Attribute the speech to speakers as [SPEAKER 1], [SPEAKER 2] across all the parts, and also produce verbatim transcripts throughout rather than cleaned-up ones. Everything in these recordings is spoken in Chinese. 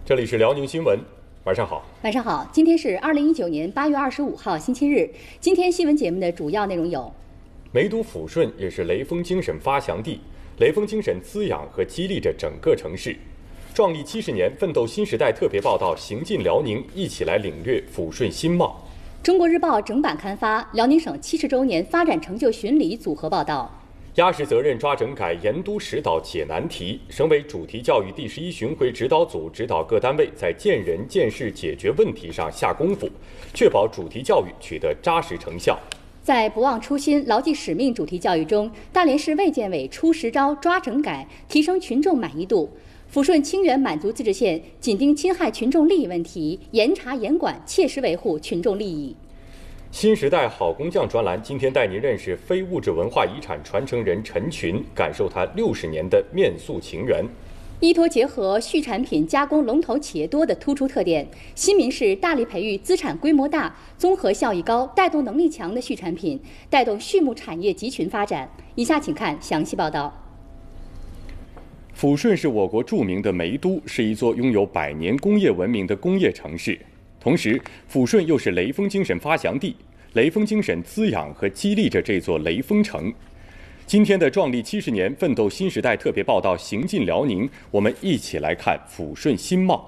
[SPEAKER 1] 这里是辽宁新闻，晚上好。
[SPEAKER 2] 晚上好，今天是二零一九年八月二十五号，星期日。今天新闻节目的主要内容有：
[SPEAKER 1] 梅都抚顺也是雷锋精神发祥地，雷锋精神滋养和激励着整个城市。壮丽七十年，奋斗新时代特别报道，行进辽宁，一起来领略抚顺新貌。
[SPEAKER 2] 中国日报整版刊发辽宁省七十周年发展成就巡礼组合报道。
[SPEAKER 1] 压实责任抓整改，严督实导解难题。省委主题教育第十一巡回指导组指导各单位在见人见事解决问题上下功夫，确保主题教育取得扎实成效。
[SPEAKER 2] 在不忘初心、牢记使命主题教育中，大连市卫健委出实招抓整改，提升群众满意度。抚顺清远满族自治县紧盯侵害群众利益问题，严查严管，切实维护群众利益。
[SPEAKER 1] 新时代好工匠专栏今天带您认识非物质文化遗产传承人陈群，感受他六十年的面塑情缘。
[SPEAKER 2] 依托结合畜产品加工龙头企业多的突出特点，新民市大力培育资产规模大、综合效益高、带动能力强的畜产品，带动畜牧产业集群发展。以下请看详细报道。
[SPEAKER 1] 抚顺是我国著名的煤都，是一座拥有百年工业文明的工业城市。同时，抚顺又是雷锋精神发祥地，雷锋精神滋养和激励着这座雷锋城。今天的壮丽七十年，奋斗新时代特别报道行进辽宁，我们一起来看抚顺新貌。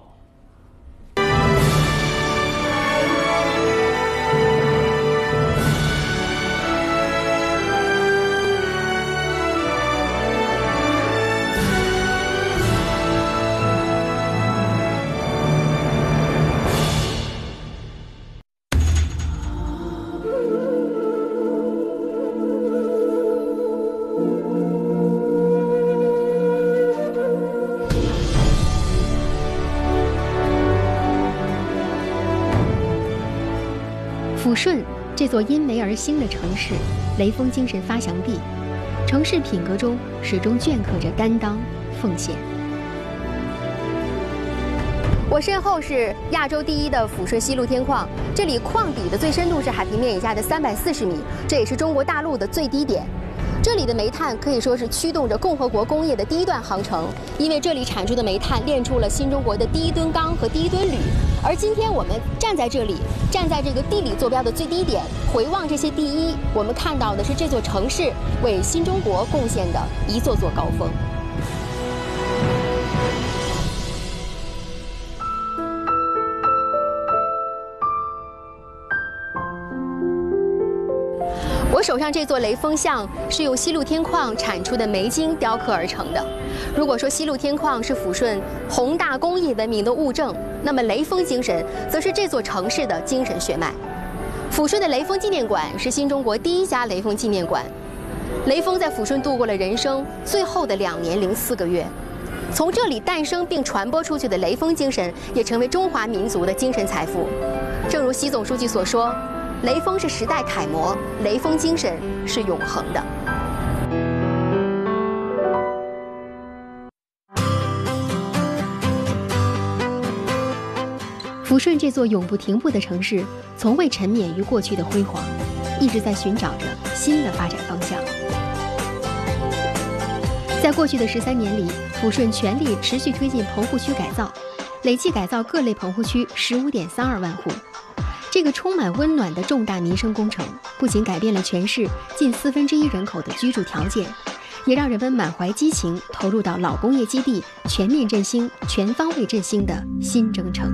[SPEAKER 3] 抚顺这座因煤而兴的城市，雷锋精神发祥地，城市品格中始终镌刻着担当、奉献。
[SPEAKER 4] 我身后是亚洲第一的抚顺西路天矿，这里矿底的最深度是海平面以下的三百四十米，这也是中国大陆的最低点。这里的煤炭可以说是驱动着共和国工业的第一段航程，因为这里产出的煤炭炼出了新中国的第一吨钢和第一吨铝。而今天我们站在这里，站在这个地理坐标的最低点，回望这些第一，我们看到的是这座城市为新中国贡献的一座座高峰。我手上这座雷锋像是用西路天矿产出的煤精雕刻而成的。如果说西路天矿是抚顺宏大工业文明的物证，那么雷锋精神则是这座城市的精神血脉。抚顺的雷锋纪念馆是新中国第一家雷锋纪念馆。雷锋在抚顺度过了人生最后的两年零四个月，从这里诞生并传播出去的雷锋精神，也成为中华民族的精神财富。正如习总书记所说，雷锋是时代楷模，雷锋精神是永恒的。
[SPEAKER 3] 抚顺这座永不停步的城市，从未沉湎于过去的辉煌，一直在寻找着新的发展方向。在过去的十三年里，抚顺全力持续推进棚户区改造，累计改造各类棚户区十五点三二万户。这个充满温暖的重大民生工程，不仅改变了全市近四分之一人口的居住条件，也让人们满怀激情投入到老工业基地全面振兴、全方位振兴的新征程。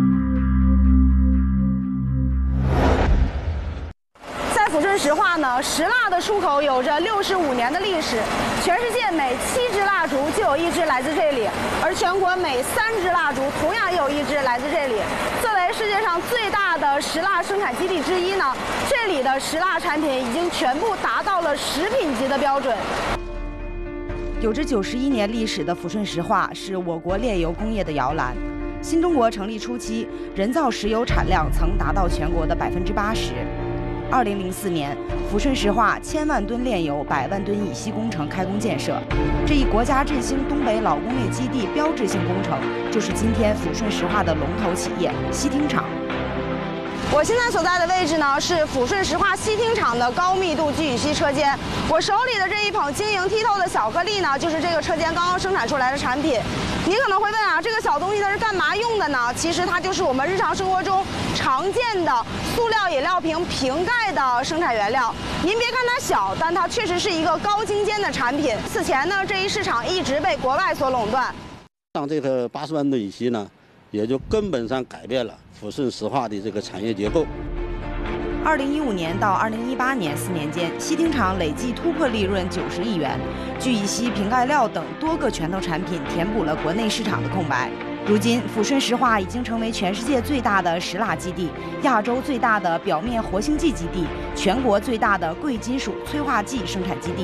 [SPEAKER 5] 在抚顺石化呢，石蜡的出口有着六十五年的历史，全世界每七支蜡烛就有一支来自这里，而全国每三支蜡烛同样也有一支来自这里。作为世界上最大的石蜡生产基地之一呢，这里的石蜡产品已经全部达到了食品级的标准。
[SPEAKER 6] 有着九十一年历史的抚顺石化是我国炼油工业的摇篮。新中国成立初期，人造石油产量曾达到全国的百分之八十。二零零四年，抚顺石化千万吨炼油、百万吨乙烯工程开工建设，这一国家振兴东北老工业基地标志性工程，就是今天抚顺石化的龙头企业西汀厂。
[SPEAKER 5] 我现在所在的位置呢，是抚顺石化西汀厂的高密度聚乙烯车间。我手里的这一捧晶莹剔透的小颗粒呢，就是这个车间刚刚生产出来的产品。 你可能会问啊，这个小东西它是干嘛用的呢？其实它就是我们日常生活中常见的塑料饮料瓶瓶盖的生产原料。您别看它小，但它确实是一个高精尖的产品。此前呢，这一市场一直被国外所垄断。
[SPEAKER 7] 像这个八十万吨乙烯呢，也就根本上改变了抚顺石化的这个产业结构。
[SPEAKER 6] 二零一五年到二零一八年四年间，烯碘厂累计突破利润九十亿元，聚乙烯、瓶盖料等多个拳头产品填补了国内市场的空白。如今，抚顺石化已经成为全世界最大的石蜡基地、亚洲最大的表面活性剂基地、全国最大的贵金属催化剂生产基地。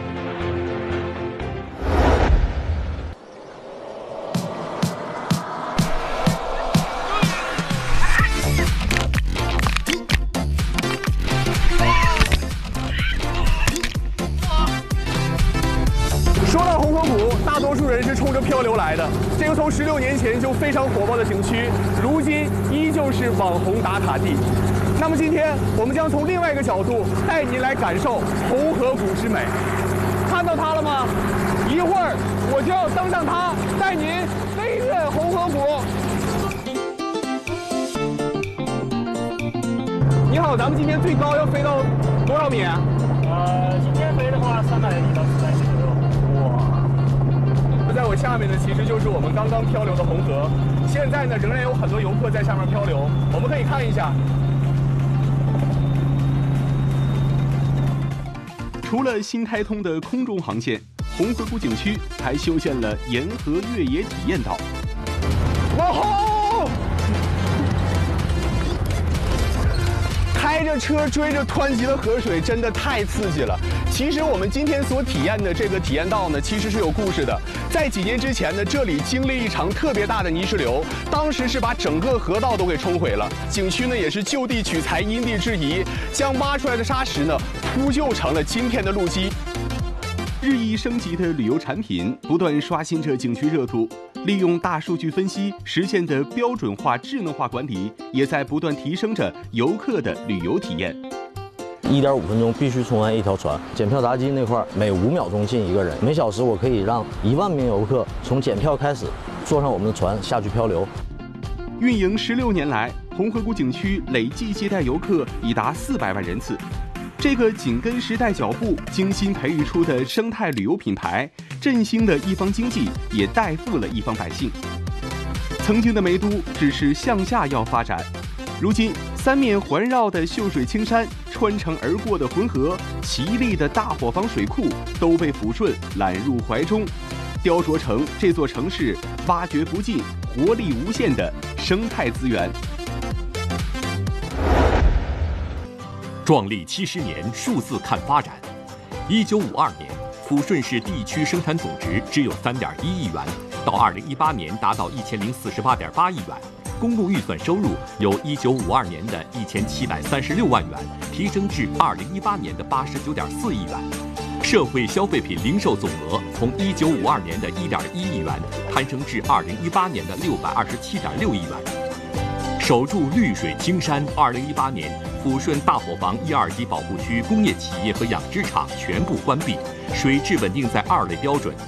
[SPEAKER 8] 说到红河谷，大多数人是冲着漂流来的。这个从十六年前就非常火爆的景区，如今依旧是网红打卡地。那么今天我们将从另外一个角度带您来感受红河谷之美。看到它了吗？一会儿我就要登上它，带您飞越红河谷。你好，咱们今天最高要飞到多少米啊？
[SPEAKER 9] 呃，今天飞的话，三百米到四百米左右。哇！
[SPEAKER 8] 那在我下面呢，其实就是我们刚刚漂流的红河。现在呢，仍然有很多游客在上面漂流，我们可以看一下。
[SPEAKER 1] 除了新开通的空中航线，红河谷景区还修建了沿河越野体验岛。
[SPEAKER 8] 哇吼！开着车追着湍急的河水，真的太刺激了。其实我们今天所体验的这个体验道呢，其实是有故事的。在几年之前呢，这里经历一场特别大的泥石流，当时是把整个河道都给冲毁了。景区呢也是就地取材，因地制宜，将挖出来的沙石呢铺就成了今天的路基。日益升级的旅游产品不断刷新着景区热度，利用大数据分析实现的标准化、智能化管理，也在不断提升着游客的旅游体验。
[SPEAKER 10] 一点五分钟必须冲完一条船，检票闸机那块每五秒钟进一个人，每小时我可以让一万名游客从检票开始坐上我们的船下去漂流。
[SPEAKER 1] 运营十六年来，红河谷景区累计接待游客已达四百万人次。这个紧跟时代脚步、精心培育出的生态旅游品牌，振兴了一方经济，也带富了一方百姓。曾经的梅都只是向下要发展，如今三面环绕的秀水青山、穿城而过的浑河、奇丽的大伙房水库，都被抚顺揽入怀中，雕琢成这座城市挖掘不尽、活力无限的生态资源。
[SPEAKER 11] 壮丽七十年，数字看发展。一九五二年，抚顺市地区生产总值只有三点一亿元，到二零一八年达到一千零四十八点八亿元。公路预算收入由一九五二年的一千七百三十六万元提升至二零一八年的八十九点四亿元。社会消费品零售总额从一九五二年的一点一亿元攀升至二零一八年的六百二十七点六亿元。守住绿水青山。二零一八年，抚顺大伙房一二级保护区工业企业和养殖场全部关闭，水质稳定在二类标准。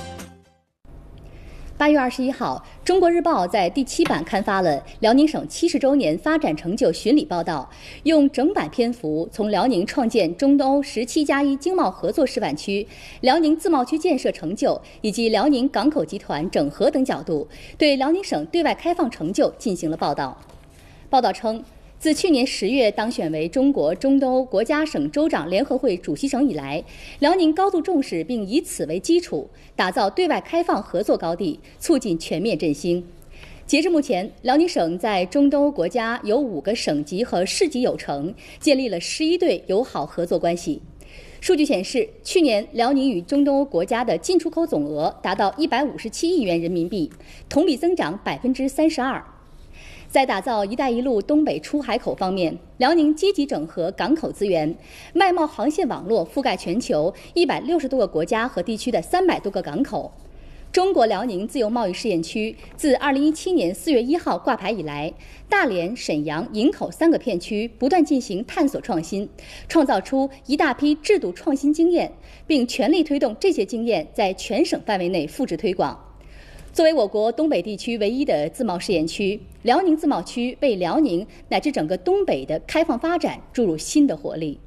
[SPEAKER 2] 八月二十一号，《中国日报》在第七版刊发了辽宁省七十周年发展成就巡礼报道，用整版篇幅从辽宁创建中东欧十七加一经贸合作示范区、辽宁自贸区建设成就以及辽宁港口集团整合等角度，对辽宁省对外开放成就进行了报道。报道称，自去年十月当选为中国中东欧国家省州长联合会主席省以来，辽宁高度重视并以此为基础，打造对外开放合作高地，促进全面振兴。截至目前，辽宁省在中东欧国家有五个省级和市级友城，建立了十一对友好合作关系。数据显示，去年辽宁与中东欧国家的进出口总额达到一百五十七亿元人民币，同比增长百分之三十二。在打造“一带一路”东北出海口方面，辽宁积极整合港口资源，外贸航线网络覆盖全球一百六十多个国家和地区的三百多个港口。中国辽宁自由贸易试验区自二零一七年四月一号挂牌以来，大连、沈阳、营口三个片区不断进行探索创新，创造出一大批制度创新经验，并全力推动这些经验在全省范围内复制推广。 作为我国东北地区唯一的自贸试验区，辽宁自贸区为辽宁乃至整个东北的开放发展注入新的活力。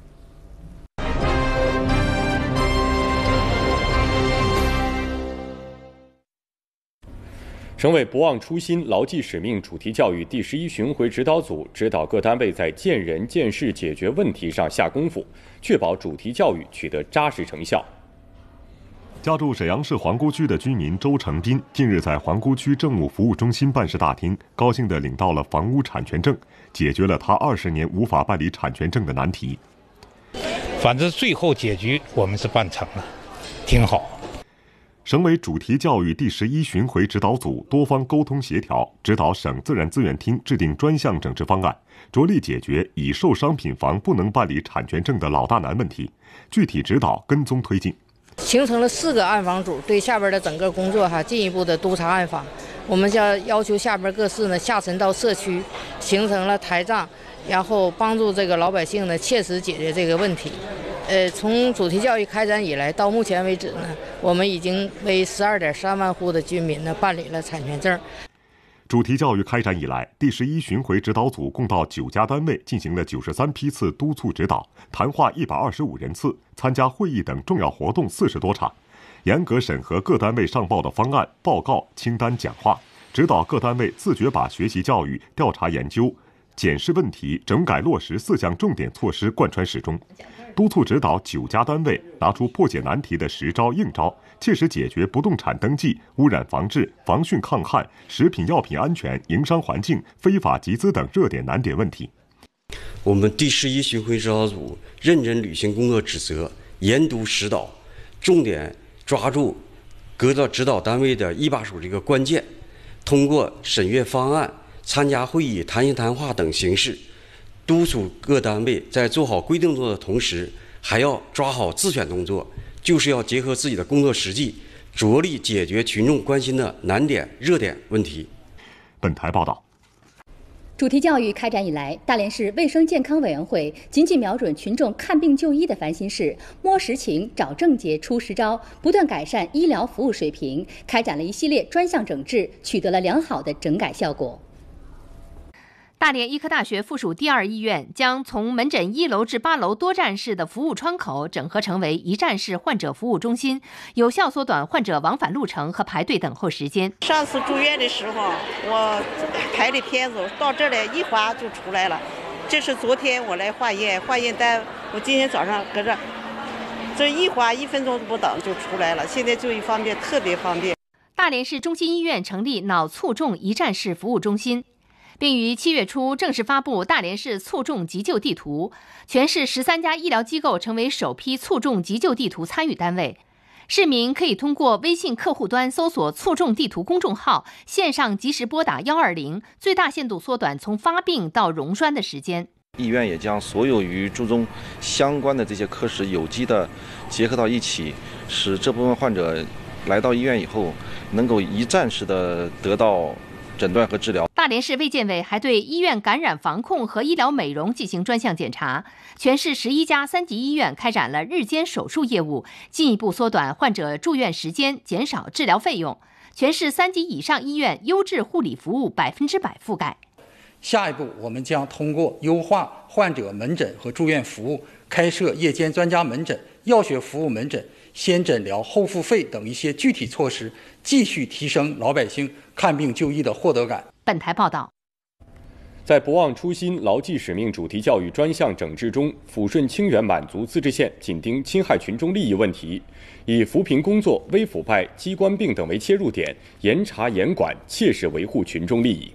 [SPEAKER 1] 省委不忘初心、牢记使命主题教育第十一巡回指导组指导各单位在见人见事解决问题上下功夫，确保主题教育取得扎实成效。
[SPEAKER 12] 家住沈阳市皇姑区的居民周成斌近日在皇姑区政务服务中心办事大厅高兴地领到了房屋产权证，解决了他二十年无法办理产权证的难题。
[SPEAKER 13] 反正最后结局我们是办成了，挺好。
[SPEAKER 12] 省委主题教育第十一巡回指导组多方沟通协调，指导省自然资源厅制定专项整治方案，着力解决已售商品房不能办理产权证的老大难问题，具体指导跟踪推进。
[SPEAKER 14] 形成了四个暗访组，对下边的整个工作哈进一步的督查暗访。我们要要求下边各市呢下沉到社区，形成了台账，然后帮助这个老百姓呢切实解决这个问题。呃，从主题教育开展以来，到目前为止呢，我们已经为十二点三万户的居民呢办理了产权证。
[SPEAKER 12] 主题教育开展以来，第十一巡回指导组共到九家单位进行了九十三批次督促指导，谈话一百二十五人次，参加会议等重要活动四十多场，严格审核各单位上报的方案、报告、清单、讲话，指导各单位自觉把学习教育、调查研究、检视问题、整改落实四项重点措施贯穿始终。督促指导九家单位拿出破解难题的实招硬招，切实解决不动产登记、污染防治、防汛抗旱、食品药品安全、营商环境、非法集资等热点难点问题。
[SPEAKER 15] 我们第十一巡回指导组认真履行工作职责，严督实导，重点抓住各个指导单位的一把手这个关键，通过审阅方案、参加会议、谈心谈话等形式，督促各单位在做好规定动作的同时，还要抓好自选动作，就是要结合自己的工作实际，着力解决群众关心的难点、热点问题。
[SPEAKER 12] 本台报道。
[SPEAKER 2] 主题教育开展以来，大连市卫生健康委员会紧紧瞄准群众看病就医的烦心事，摸实情、找症结、出实招，不断改善医疗服务水平，开展了一系列专项整治，取得了良好的整改效果。
[SPEAKER 16] 大连医科大学附属第二医院将从门诊一楼至八楼多站式的服务窗口整合成为一站式患者服务中心，有效缩短患者往返路程和排队等候时间。
[SPEAKER 17] 上次住院的时候，我排的片子到这来一划就出来了。这是昨天我来化验，化验单我今天早上搁这，这一划一分钟都不等就出来了。现在就医方便，特别方便。
[SPEAKER 16] 大连市中心医院成立脑卒中一站式服务中心，并于七月初正式发布大连市卒中急救地图，全市十三家医疗机构成为首批卒中急救地图参与单位。市民可以通过微信客户端搜索卒中地图公众号，线上及时拨打一二零，最大限度缩短从发病到溶栓的时间。
[SPEAKER 18] 医院也将所有与卒中相关的这些科室有机的结合到一起，使这部分患者来到医院以后能够一站式的得到诊断和治疗。
[SPEAKER 16] 大连市卫健委还对医院感染防控和医疗美容进行专项检查，全市十一家三级医院开展了日间手术业务，进一步缩短患者住院时间，减少治疗费用。全市三级以上医院优质护理服务百分之百覆盖。
[SPEAKER 19] 下一步，我们将通过优化患者门诊和住院服务，开设夜间专家门诊、药学服务门诊、先诊疗后付费等一些具体措施，继续提升老百姓看病就医的获得感。
[SPEAKER 16] 本台报道。
[SPEAKER 1] 在不忘初心、牢记使命主题教育专项整治中，抚顺清远满族自治县紧盯侵害群众利益问题，以扶贫工作、微腐败、机关病等为切入点，严查严管，切实维护群众利益。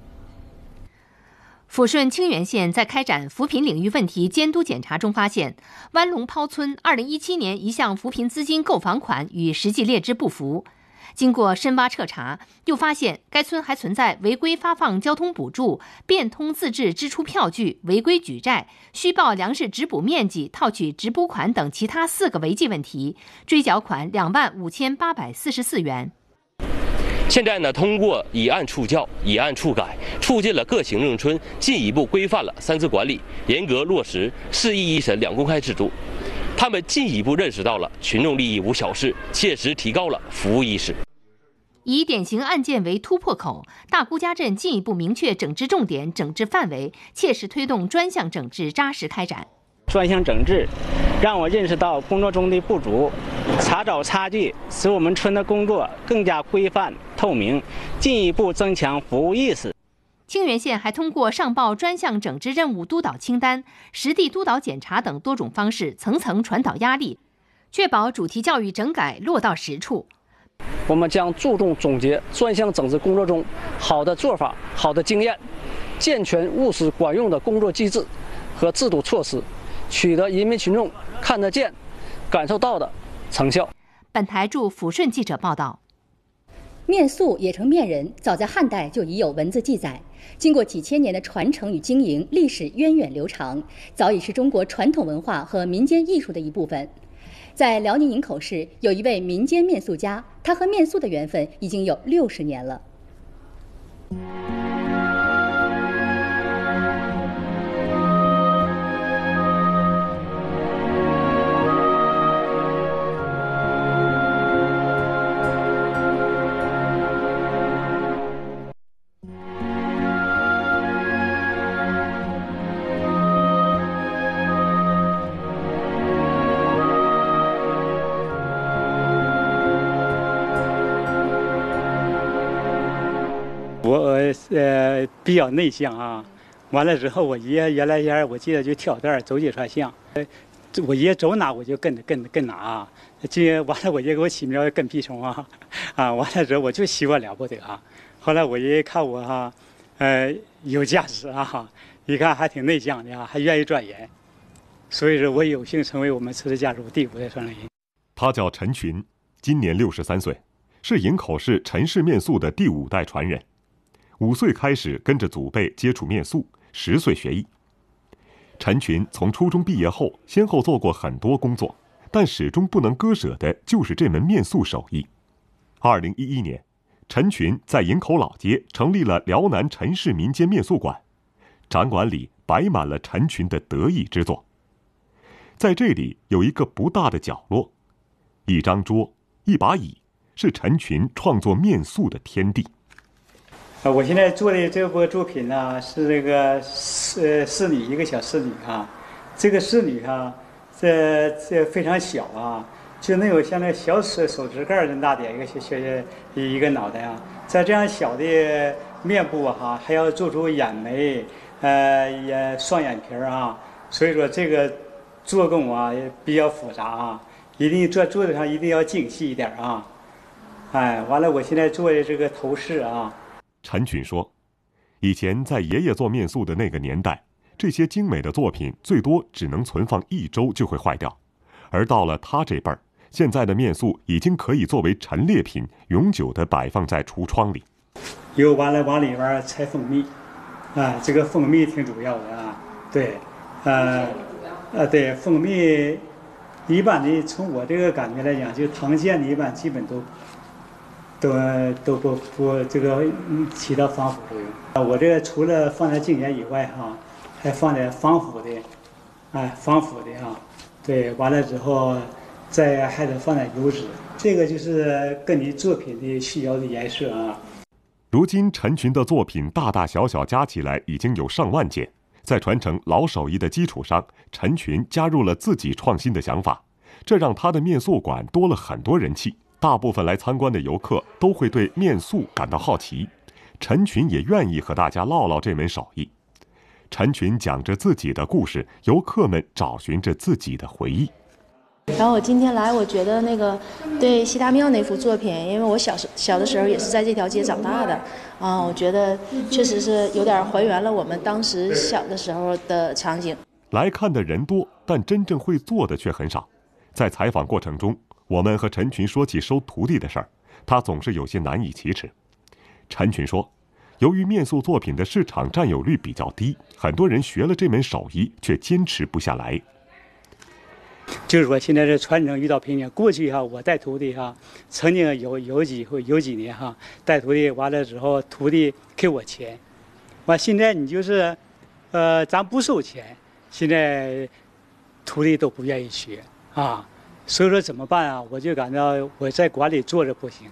[SPEAKER 16] 抚顺清远县在开展扶贫领域问题监督检查中发现，湾龙抛村二零一七年一项扶贫资金购房款与实际列支不符。经过深挖彻查，又发现该村还存在违规发放交通补助、变通自治支出票据、违规举债、虚报粮食直补面积、套取直补款等其他四个违纪问题，追缴款两万五千八百四十四元。
[SPEAKER 20] 现在呢，通过以案促教、以案促改，促进了各行政村进一步规范了三次管理，严格落实市一一审两公开制度。他们进一步认识到了群众利益无小事，切实提高了服务意识。
[SPEAKER 16] 以典型案件为突破口，大姑家镇进一步明确整治重点、整治范围，切实推动专项整治扎实开展。
[SPEAKER 21] 专项整治让我认识到工作中的不足，查找差距，使我们村的工作更加规范透明，进一步增强服务意识。
[SPEAKER 16] 清源县还通过上报专项整治任务督导清单、实地督导检查等多种方式，层层传导压力，确保主题教育整改落到实处。
[SPEAKER 22] 我们将注重总结专项整治工作中好的做法、好的经验，健全务实管用的工作机制和制度措施，取得人民群众看得见、感受到的成效。
[SPEAKER 16] 本台驻抚顺记者报道。
[SPEAKER 2] 面塑也称面人，早在汉代就已有文字记载，经过几千年的传承与经营，历史源远流长，早已是中国传统文化和民间艺术的一部分。在辽宁营口市有一位民间面塑家，他和面塑的缘分已经有六十年了。
[SPEAKER 23] 我呃比较内向啊，完了之后我爷原来原来我记得就跳段走几串巷，呃，我爷走哪我就跟着跟着跟哪啊。今完了我爷给我起名叫跟屁虫啊，啊完了之后我就习惯了不得啊。后来我爷爷看我哈、啊，呃有价值啊，一看还挺内向的啊，还愿意钻研，所以说我有幸成为我们慈氏家族第五代传人。
[SPEAKER 12] 他叫陈群，今年六十三岁，是营口市陈氏面塑的第五代传人。五岁开始跟着祖辈接触面塑，十岁学艺。陈群从初中毕业后，先后做过很多工作，但始终不能割舍的就是这门面塑手艺。二零一一年，陈群在营口老街成立了辽南陈氏民间面塑馆，展馆里摆满了陈群的得意之作。在这里有一个不大的角落，一张桌，一把椅，是陈群创作面塑的天地。
[SPEAKER 23] 我现在做的这部作品呢，是这个侍侍女，一个小侍女啊。这个侍女啊，这这非常小啊，就能有像那小手手指盖这么大点一个小小一个脑袋啊。在这样小的面部哈、啊，还要做出眼眉，呃，也双眼皮啊。所以说这个做工啊也比较复杂啊，一定做做的上一定要精细一点啊。哎，完了，我现在做的这个头饰啊。
[SPEAKER 12] 陈群说，以前在爷爷做面塑的那个年代，这些精美的作品最多只能存放一周就会坏掉，而到了他这辈儿，现在的面塑已经可以作为陈列品，永久地摆放在橱窗里。
[SPEAKER 23] 又完了往里边拆蜂蜜，啊，这个蜂蜜挺主要的啊，对，呃，呃，对，蜂蜜一般的从我这个感觉来讲，就唐县的一般基本都。都都不不这个起到防腐作用。我这个除了放点精盐以外哈、啊，还放点防腐的，哎，防腐的啊，对，完了之后再还得放点油脂，这个就是根据作品的需要的颜色啊。
[SPEAKER 12] 如今陈群的作品大大小小加起来已经有上万件，在传承老手艺的基础上，陈群加入了自己创新的想法，这让他的面塑馆多了很多人气。大部分来参观的游客都会对面塑感到好奇，陈群也愿意和大家唠唠这门手艺。陈群讲着自己的故事，游客们找寻着自己的回忆。
[SPEAKER 24] 然后我今天来，我觉得那个对西大庙那幅作品，因为我小时小的时候也是在这条街长大的，啊、呃，我觉得确实是有点还原了我们当时小的时候的场景。
[SPEAKER 12] 来看的人多，但真正会做的却很少。在采访过程中，我们和陈群说起收徒弟的事儿，他总是有些难以启齿。陈群说，由于面塑作品的市场占有率比较低，很多人学了这门手艺却坚持不下来。
[SPEAKER 23] 就是说现在这传承遇到瓶颈。过去哈、啊，我带徒弟哈、啊，曾经有有几回有几年哈、啊，带徒弟完了之后，徒弟给我钱，完现在你就是，呃，咱不收钱，现在徒弟都不愿意学啊。所以说怎么办啊？我就感到我在馆里坐着不行，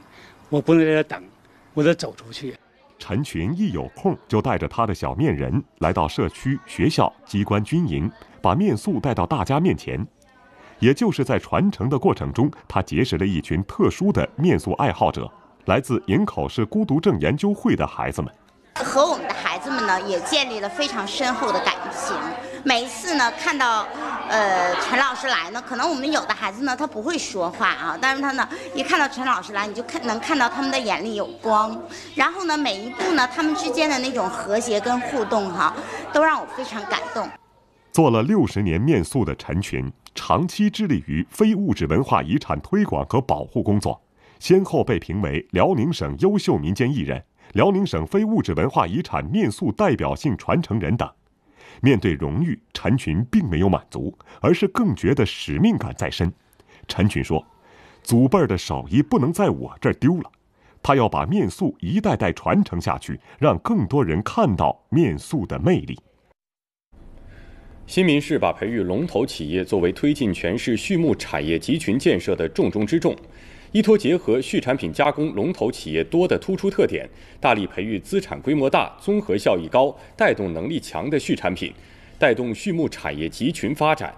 [SPEAKER 23] 我不能在这等，我得走出去。
[SPEAKER 12] 陈群一有空就带着他的小面人来到社区、学校、机关、军营，把面塑带到大家面前。也就是在传承的过程中，他结识了一群特殊的面塑爱好者，来自营口市孤独症研究会的孩子们。
[SPEAKER 3] 和我们的孩子们呢，也建立了非常深厚的感情。每一次呢，看到呃陈老师来呢，可能我们有的孩子呢，他不会说话啊，但是他呢，一看到陈老师来，你就看能看到他们的眼里有光。然后呢，每一步呢，他们之间的那种和谐跟互动哈、啊，都让我非常感动。
[SPEAKER 12] 做了六十年面塑的陈群，长期致力于非物质文化遗产推广和保护工作，先后被评为辽宁省优秀民间艺人、辽宁省非物质文化遗产面塑代表性传承人等。面对荣誉，陈群并没有满足，而是更觉得使命感在身。陈群说：“祖辈的手艺不能在我这儿丢了，他要把面塑一代代传承下去，让更多人看到面塑的魅力。”
[SPEAKER 1] 新民市把培育龙头企业作为推进全市畜牧产业集群建设的重中之重，依托结合畜产品加工龙头企业多的突出特点，大力培育资产规模大、综合效益高、带动能力强的畜产品，带动畜牧产业集群发展。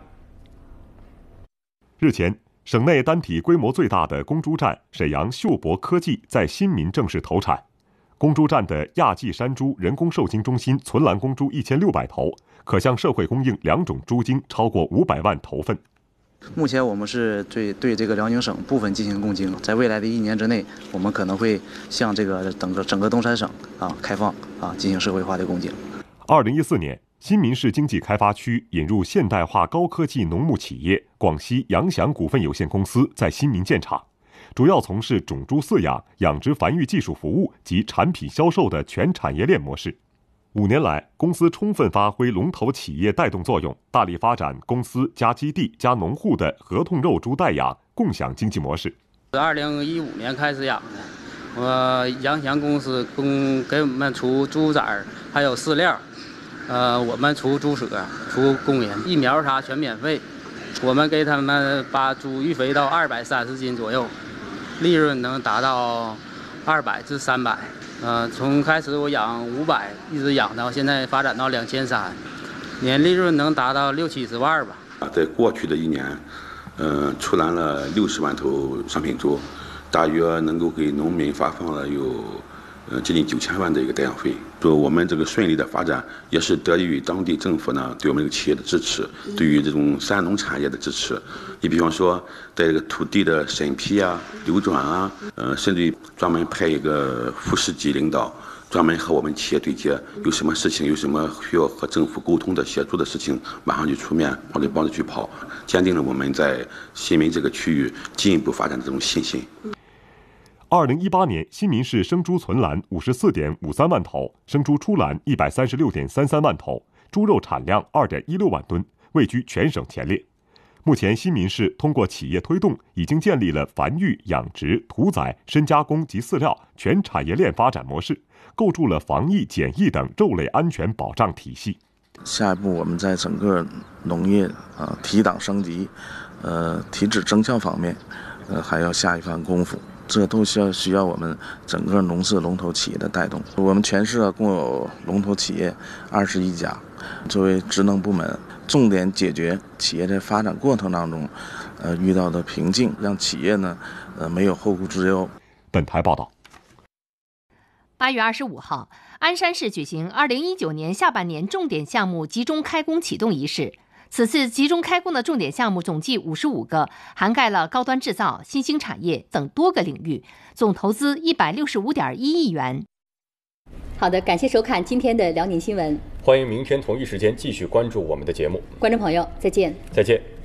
[SPEAKER 12] 日前，省内单体规模最大的公猪站沈阳秀博科技在新民正式投产。公猪站的亚季山猪人工受精中心存栏公猪一千六百头，可向社会供应两种猪精超过五百万头份。
[SPEAKER 4] 目前我们是对对这个辽宁省部分进行供精，在未来的一年之内，我们可能会向这个整个整个东三省啊开放啊进行社会化的供精。
[SPEAKER 12] 二零一四年，新民市经济开发区引入现代化高科技农牧企业广西扬翔股份有限公司在新民建厂，主要从事种猪饲养、养殖繁育技术服务及产品销售的全产业链模式。五年来，公司充分发挥龙头企业带动作用，大力发展公司加基地加农户的合同肉猪代养共享经济模式。
[SPEAKER 5] 二零一五年开始养的，我扬翔公司供给我们出猪崽儿，还有饲料，呃，我们出猪舍、出工人，疫苗啥全免费。我们给他们把猪育肥到二百三十斤左右，利润能达到二百至三百。呃，从开始我养五百，一直养到现在发展到两千三，年利润能达到六七十万吧。
[SPEAKER 7] 在过去的一年，呃，出栏了六十万头商品猪，大约能够给农民发放了有呃接近九千万的一个代养费。说我们这个顺利的发展，也是得益于当地政府呢对我们这个企业的支持，对于这种三农产业的支持。你比方说，在这个土地的审批啊、流转啊，呃，甚至于专门派一个副市级领导，专门和我们企业对接，有什么事情、有什么需要和政府沟通的、协助的事情，马上就出面帮着帮着去跑，坚定了我们在新民这个区域进一步发展的这种信心。
[SPEAKER 12] 二零一八年，新民市生猪存栏五十四点五三万头，生猪出栏一百三十六点三三万头，猪肉产量二点一六万吨，位居全省前列。目前，新民市通过企业推动，已经建立了繁育、养殖、屠宰、深加工及饲料全产业链发展模式，构筑了防疫、检疫等肉类安全保障体系。
[SPEAKER 25] 下一步，我们在整个农业啊提档升级、呃提质增效方面，呃还要下一番功夫。这都需要需要我们整个农饲龙头企业的带动。我们全市共有龙头企业二十一家，作为职能部门，重点解决企业在发展过程当中，呃遇到的瓶颈，让企业呢，呃没有后顾之忧。
[SPEAKER 12] 本台报道。
[SPEAKER 16] 八月二十五号，鞍山市举行二零一九年下半年重点项目集中开工启动仪式。此次集中开工的重点项目总计五十五个，涵盖了高端制造、新兴产业等多个领域，总投资一百六十五点一亿元。
[SPEAKER 2] 好的，感谢收看今天的辽宁新闻。
[SPEAKER 1] 欢迎明天同一时间继续关注我们的节目。
[SPEAKER 2] 观众朋友，再见。
[SPEAKER 1] 再见。